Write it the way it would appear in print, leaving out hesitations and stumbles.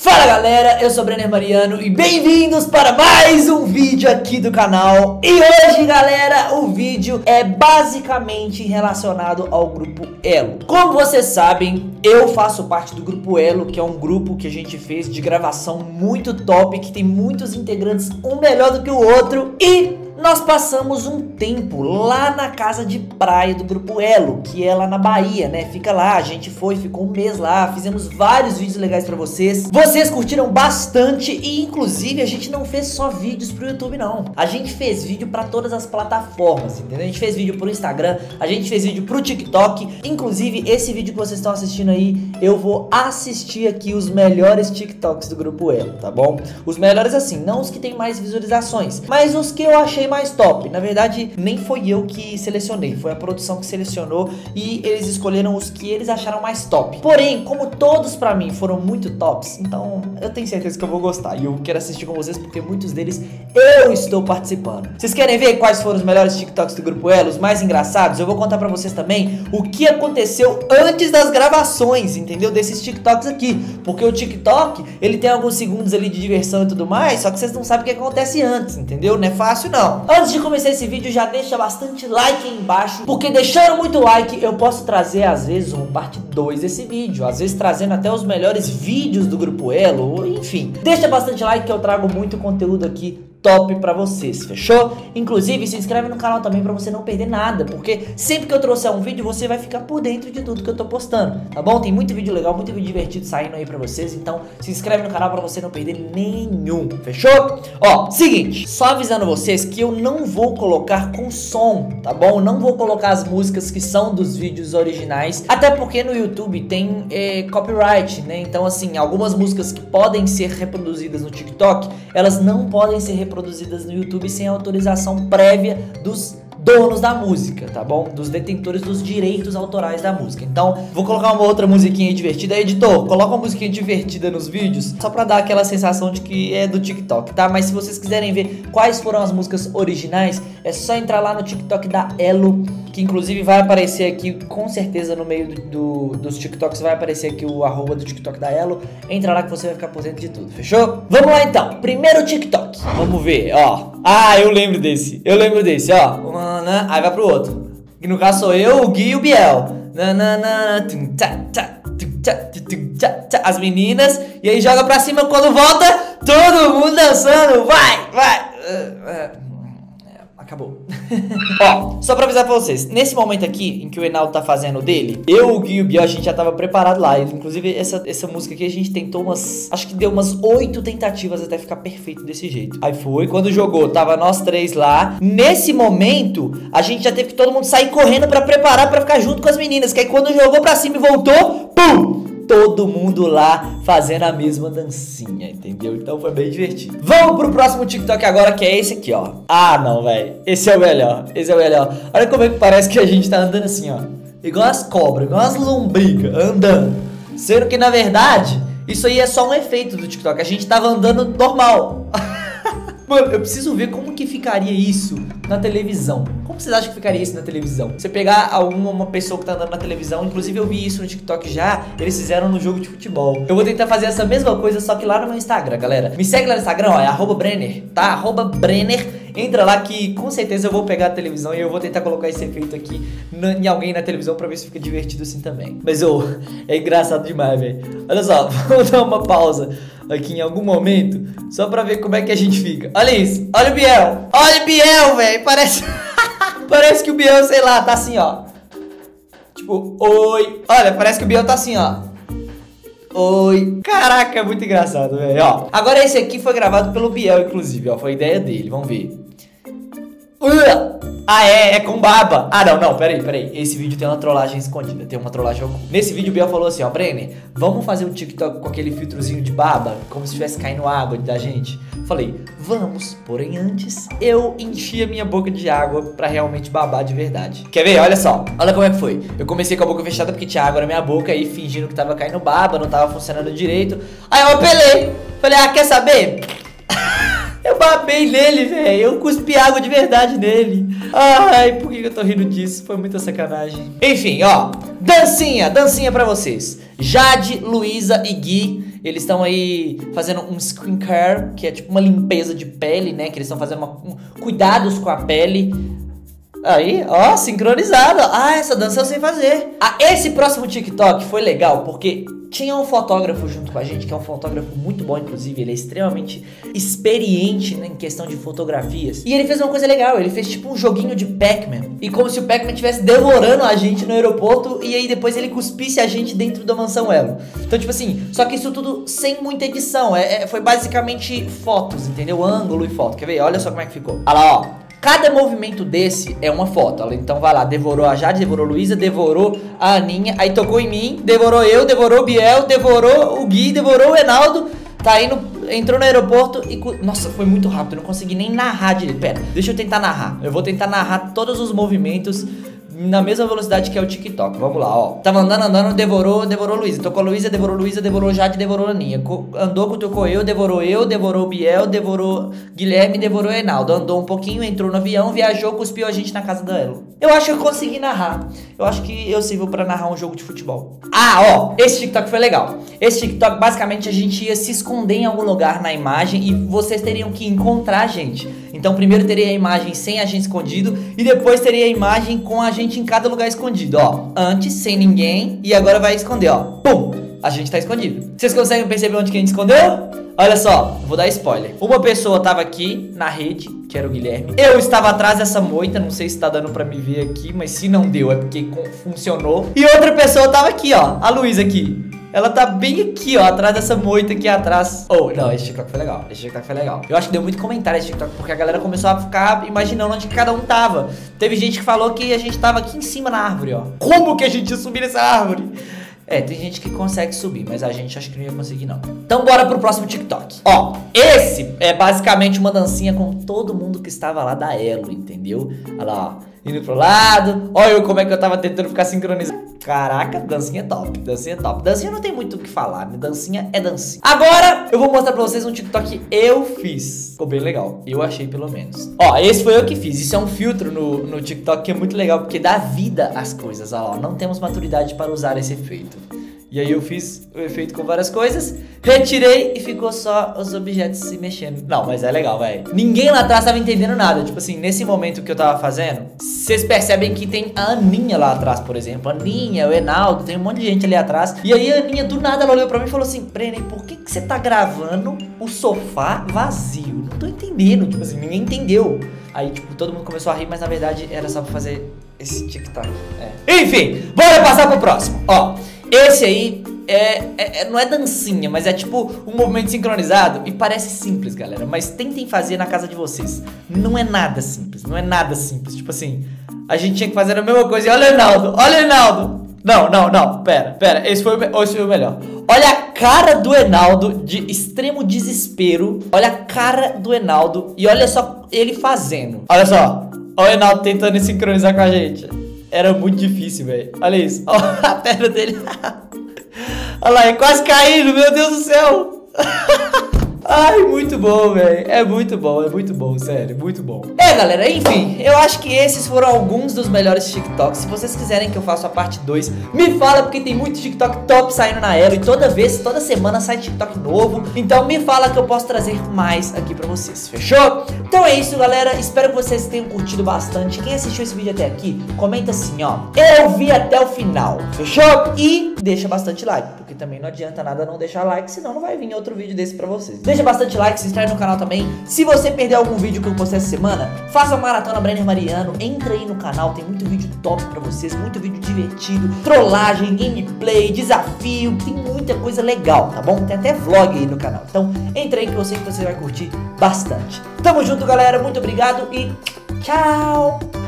Fala galera, eu sou o Brenner Mariano e bem-vindos para mais um vídeo aqui do canal. E hoje galera, o vídeo é basicamente relacionado ao grupo Elo. Como vocês sabem, eu faço parte do grupo Elo, que é um grupo que a gente fez de gravação muito top, que tem muitos integrantes, um melhor do que o outro. E nós passamos um tempo lá na casa de praia do grupo Elo, que é lá na Bahia, né? Fica lá, a gente ficou um mês lá, fizemos vários vídeos legais pra vocês. Vocês curtiram bastante e inclusive a gente não fez só vídeos pro YouTube não. A gente fez vídeo pra todas as plataformas, entendeu? A gente fez vídeo pro Instagram, a gente fez vídeo pro TikTok. Inclusive esse vídeo que vocês estão assistindo aí, eu vou assistir aqui os melhores TikToks do grupo Elo, tá bom? Os melhores assim, não os que tem mais visualizações, mas os que eu achei mais top. Na verdade, nem foi eu que selecionei, foi a produção que selecionou e eles escolheram os que eles acharam mais top. Porém, como todos pra mim foram muito tops, então eu tenho certeza que eu vou gostar e eu quero assistir com vocês porque muitos deles eu estou participando. Vocês querem ver quais foram os melhores TikToks do grupo Elo, os mais engraçados? Eu vou contar pra vocês também o que aconteceu antes das gravações, entendeu? Desses TikToks aqui, porque o TikTok, ele tem alguns segundos ali de diversão e tudo mais, só que vocês não sabem o que acontece antes, entendeu? Não é fácil não. Antes de começar esse vídeo, já deixa bastante like aí embaixo, porque deixando muito like, eu posso trazer às vezes uma parte 2 desse vídeo, às vezes trazendo até os melhores vídeos do grupo Elo, enfim. Deixa bastante like que eu trago muito conteúdo aqui top pra vocês, fechou? Inclusive, se inscreve no canal também pra você não perder nada, porque sempre que eu trouxer um vídeo, você vai ficar por dentro de tudo que eu tô postando, tá bom? Tem muito vídeo legal, muito vídeo divertido saindo aí pra vocês, então se inscreve no canal pra você não perder nenhum, fechou? Ó, seguinte, só avisando vocês que eu não vou colocar com som, tá bom? Não vou colocar as músicas que são dos vídeos originais, até porque no YouTube tem copyright, né? Então assim, algumas músicas que podem ser reproduzidas no TikTok, elas não podem ser reproduzidas no YouTube sem autorização prévia dos donos da música, tá bom? Dos detentores dos direitos autorais da música. Então, vou colocar uma outra musiquinha divertida. Editor, coloca uma musiquinha divertida nos vídeos, só pra dar aquela sensação de que é do TikTok, tá? Mas se vocês quiserem ver quais foram as músicas originais, é só entrar lá no TikTok da Elo, que inclusive vai aparecer aqui, com certeza no meio dos TikToks vai aparecer aqui o arroba do TikTok da Elo. Entra lá que você vai ficar por dentro de tudo, fechou? Vamos lá então, primeiro TikTok. Vamos ver, ó. Ah, eu lembro desse, ó. Aí vai pro outro, que no caso sou eu, o Gui e o Biel. As meninas, e aí joga pra cima, quando volta, todo mundo dançando, vai. Acabou. Ó, só pra avisar pra vocês, nesse momento aqui, em que o Enaldo tá fazendo o dele, eu, o Gui e o Biel, a gente já tava preparado lá. Inclusive, essa música aqui a gente tentou acho que deu umas 8 tentativas até ficar perfeito desse jeito. Aí foi, quando jogou, tava nós três lá. Nesse momento, a gente já teve que todo mundo sair correndo pra preparar pra ficar junto com as meninas. Que aí quando jogou pra cima e voltou, pum! Todo mundo lá fazendo a mesma dancinha, entendeu? Então foi bem divertido. Vamos pro próximo TikTok agora, que é esse aqui, ó. Ah, não, velho. Esse é o melhor. Olha como é que parece que a gente tá andando assim, ó. Igual as cobras, igual as lombrigas, andando. Sendo que, na verdade, isso aí é só um efeito do TikTok. A gente tava andando normal. Mano, eu preciso ver como que ficaria isso na televisão. Como vocês acham que ficaria isso na televisão? Você pegar uma pessoa que tá andando na televisão, inclusive eu vi isso no TikTok já, eles fizeram no jogo de futebol. Eu vou tentar fazer essa mesma coisa, só que lá no meu Instagram, galera. Me segue lá no Instagram, ó, é @Brenner, tá? @Brenner. Entra lá que com certeza eu vou pegar a televisão e eu vou tentar colocar esse efeito aqui em alguém na televisão pra ver se fica divertido assim também. Mas, é engraçado demais, velho. Olha só, vamos dar uma pausa aqui em algum momento, só pra ver como é que a gente fica. Olha isso, olha o Biel. Olha o Biel, velho, parece... Parece que o Biel, sei lá, tá assim, ó. Tipo, oi. Olha, parece que o Biel tá assim, ó. Oi. Caraca, é muito engraçado, velho. Ó, agora esse aqui foi gravado pelo Biel, inclusive, ó. Foi ideia dele, vamos ver. Ah, é com baba. Ah, não, peraí. Esse vídeo tem uma trollagem escondida, tem uma trollagem oculta. Nesse vídeo o Biel falou assim, ó, Brenner, vamos fazer um TikTok com aquele filtrozinho de baba, como se estivesse caindo água da gente. Falei, vamos, porém antes eu enchi a minha boca de água pra realmente babar de verdade. Quer ver? Olha só, olha como é que foi. Eu comecei com a boca fechada porque tinha água na minha boca e fingindo que tava caindo baba, não tava funcionando direito. Aí eu apelei, falei, quer saber? Eu babei nele, velho. Eu cuspi água de verdade nele. Ai, por que eu tô rindo disso? Foi muita sacanagem. Enfim, ó. Dancinha pra vocês. Jade, Luísa e Gui eles estão aí fazendo um skincare, que é tipo uma limpeza de pele, né? Que eles estão fazendo cuidados com a pele. Aí, ó, sincronizado. Ah, essa dança eu sei fazer. Ah, esse próximo TikTok foi legal porque tinha um fotógrafo junto com a gente, que é um fotógrafo muito bom, inclusive. Ele é extremamente experiente, né, em questão de fotografias. E ele fez uma coisa legal, ele fez tipo um joguinho de Pac-Man. E como se o Pac-Man estivesse devorando a gente no aeroporto e aí depois ele cuspisse a gente dentro da mansão Elo. Então, tipo assim, só que isso tudo sem muita edição. Foi basicamente fotos, entendeu? Ângulo e foto. Quer ver? Olha só como é que ficou. Olha lá, ó. Cada movimento desse é uma foto. Então vai lá, devorou a Jade, devorou a Luísa, devorou a Aninha, aí tocou em mim, devorou eu, devorou o Biel, devorou o Gui, devorou o Enaldo. Tá indo, entrou no aeroporto e... Nossa, foi muito rápido, eu não consegui nem narrar direito. Pera, deixa eu tentar narrar. Eu vou tentar narrar todos os movimentos na mesma velocidade que é o TikTok. Vamos lá, ó. Tava andando, devorou Luísa. Tocou a Luísa, devorou Jade, devorou a Aninha. Andou, tocou eu, devorou o Biel, devorou Guilherme, devorou o Enaldo. Andou um pouquinho, entrou no avião, viajou, cuspiu a gente na casa da Elo. Eu acho que eu consegui narrar. Eu acho que eu sirvo pra narrar um jogo de futebol. Ah, ó, esse TikTok foi legal. Esse TikTok, basicamente, a gente ia se esconder em algum lugar na imagem e vocês teriam que encontrar a gente. Então, primeiro teria a imagem sem a gente escondido e depois teria a imagem com a gente em cada lugar escondido, ó. Antes, sem ninguém, e agora vai esconder, ó. Pum! A gente tá escondido. Vocês conseguem perceber onde que a gente escondeu? Olha só, vou dar spoiler. Uma pessoa tava aqui na rede, que era o Guilherme. Eu estava atrás dessa moita, não sei se tá dando pra me ver aqui, mas se não deu é porque funcionou. E outra pessoa tava aqui, ó, a Luísa aqui. Ela tá bem aqui, ó, atrás dessa moita aqui atrás. Oh, não, esse TikTok foi legal. Esse TikTok foi legal. Eu acho que deu muito comentário esse TikTok, porque a galera começou a ficar imaginando onde cada um tava. Teve gente que falou que a gente tava aqui em cima na árvore, ó. Como que a gente ia subir nessa árvore? Tem gente que consegue subir, mas a gente acho que não ia conseguir, não. Então bora pro próximo TikTok. Ó, esse é basicamente uma dancinha com todo mundo que estava lá da Elo, entendeu? Olha lá, ó. Indo pro lado. Olha eu como é que eu tava tentando ficar sincronizado. Caraca, dancinha top, dancinha top. Dancinha não tem muito o que falar, né? Dancinha é dancinha. Agora eu vou mostrar pra vocês um TikTok que eu fiz. Ficou bem legal, eu achei pelo menos. Ó, esse foi eu que fiz. Isso é um filtro no TikTok que é muito legal, porque dá vida às coisas. Ó, não temos maturidade para usar esse efeito. E aí eu fiz o efeito com várias coisas, retirei e ficou só os objetos se mexendo. Não, mas é legal, velho. Ninguém lá atrás tava entendendo nada. Tipo assim, nesse momento que eu tava fazendo, vocês percebem que tem a Aninha lá atrás, por exemplo. A Aninha, o Enaldo, tem um monte de gente ali atrás. E aí a Aninha, do nada, ela olhou pra mim e falou assim: Brenner, por que você tá gravando o sofá vazio? Não tô entendendo. Tipo assim, ninguém entendeu. Aí, tipo, todo mundo começou a rir, mas na verdade era só pra fazer esse TikTok. Enfim, bora passar pro próximo. Ó, esse aí não é dancinha, mas é tipo um movimento sincronizado e parece simples, galera. Mas tentem fazer na casa de vocês. Não é nada simples, não é nada simples. Tipo assim, a gente tinha que fazer a mesma coisa. E olha o Enaldo, olha o Enaldo. Não, pera, esse foi o melhor. Olha a cara do Enaldo de extremo desespero. Olha a cara do Enaldo e olha só ele fazendo. Olha só, olha o Enaldo tentando sincronizar com a gente. Era muito difícil, velho. Olha isso, olha a perna dele. Olha lá, é quase caindo, meu Deus do céu. Ai, muito bom, velho. É muito bom, sério, muito bom. Galera, enfim, eu acho que esses foram alguns dos melhores TikToks. Se vocês quiserem que eu faça a parte 2, me fala, porque tem muito TikTok top saindo na Elo. E toda semana sai TikTok novo. Então me fala que eu posso trazer mais aqui pra vocês, fechou? Então é isso, galera, espero que vocês tenham curtido bastante. Quem assistiu esse vídeo até aqui, comenta assim, ó: eu vi até o final, fechou? E deixa bastante like, porque também não adianta nada não deixar like, senão não vai vir outro vídeo desse pra vocês. Deixa bastante like, se inscreve no canal também. Se você perdeu algum vídeo que eu postei essa semana, faça uma maratona Brenner Mariano. Entra aí no canal, tem muito vídeo top pra vocês, muito vídeo divertido, trollagem, gameplay, desafio, tem muita coisa legal, tá bom? Tem até vlog aí no canal. Então entra aí que eu sei que você vai curtir bastante. Tamo junto, galera, muito obrigado e tchau!